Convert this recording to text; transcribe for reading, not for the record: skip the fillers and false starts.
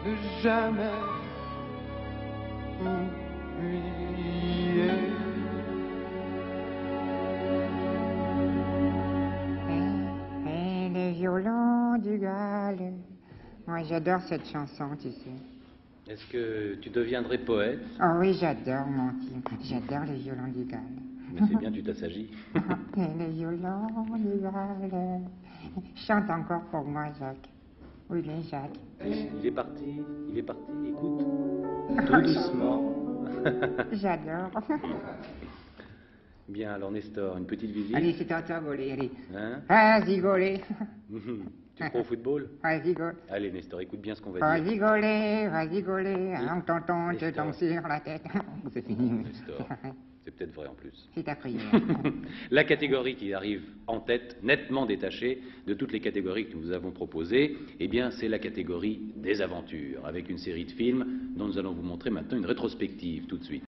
ne jamais oublier. Et les violons du Galles. Moi, j'adore cette chanson, tu sais. Est-ce que tu deviendrais poète? Oh oui, j'adore, mon petit. J'adore les violons du Galles. Mais c'est bien, tu t'assagis. Et les violons du Galles. Chante encore pour moi, Jacques. Oui, mais Jacques. Il est parti, écoute. Tout doucement. J'adore. Bien, alors Nestor, une petite visite. Allez, c'est à toi, Gaulet, allez. Hein? Vas-y, Gaulet. Tu crois au football? Vas-y, Gaulet. Allez, Nestor, écoute bien ce qu'on va dire. Vas-y, Gaulet. Un tonton te Nestor. tombe sur la tête. C'est fini. Nestor, c'est peut-être vrai en plus. C'est ta prière. La catégorie qui arrive en tête, nettement détachée de toutes les catégories que nous avons proposées, eh bien, c'est la catégorie des aventures, avec une série de films dont nous allons vous montrer maintenant une rétrospective tout de suite.